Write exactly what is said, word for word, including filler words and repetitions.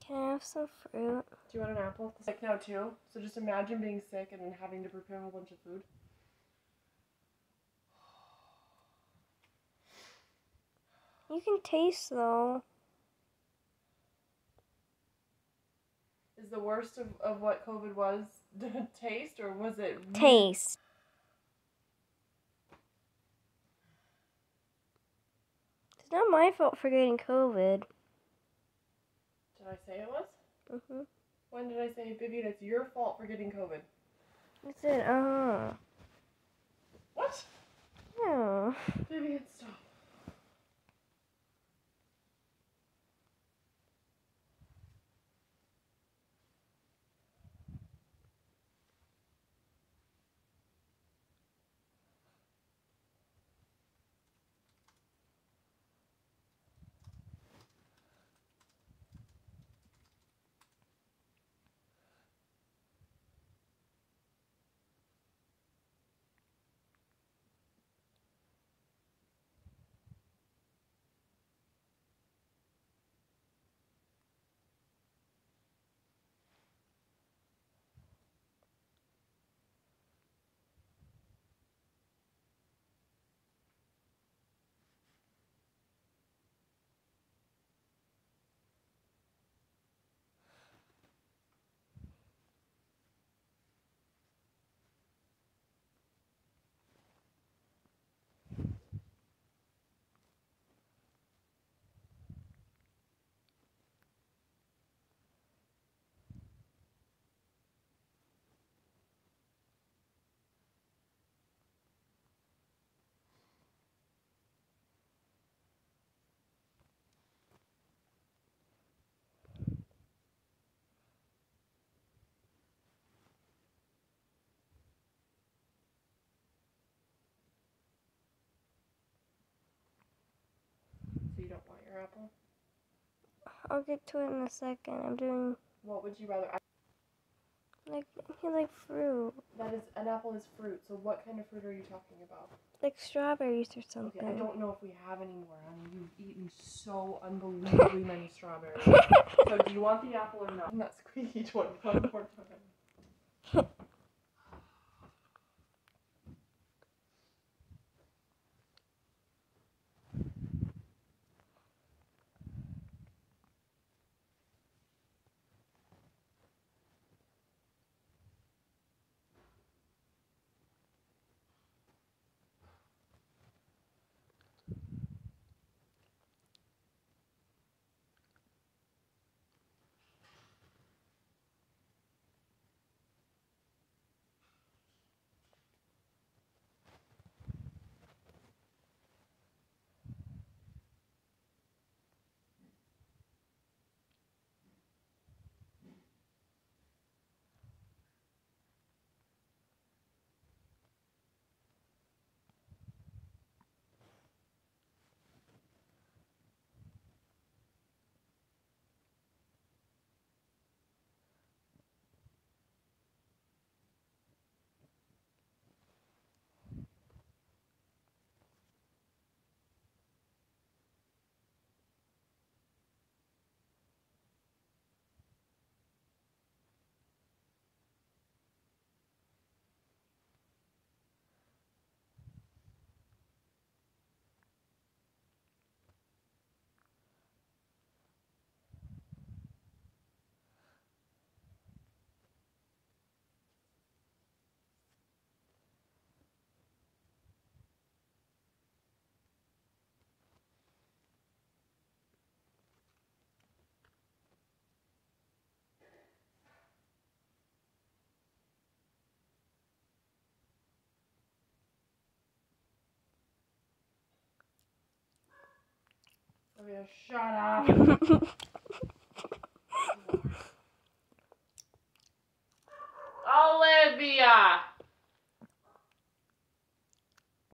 Can I have some fruit? Do you want an apple? Sick now too. So just imagine being sick and then having to prepare a whole bunch of food. You can taste though. Is the worst of, of what COVID was the taste, or was it really- Taste. It's not my fault for getting COVID. Did I say it was? Mm-hmm. When did I say, Vivian, it's your fault for getting COVID? I said, uh-huh. What? No. Vivian, stop. So you don't want your apple? I'll get to it in a second. I'm doing, What would you rather? like, I like fruit. That is, an apple is fruit, so what kind of fruit are you talking about? Like strawberries or something. Okay, I don't know if we have any more, honey. You've eaten so unbelievably many strawberries. So do you want the apple or not? That squeaky toy one more time. Olivia, shut up.